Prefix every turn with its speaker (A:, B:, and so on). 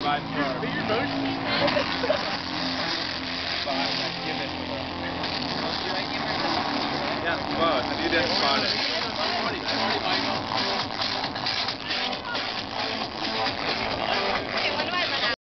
A: by far. Yeah, both. And you didn't spot it.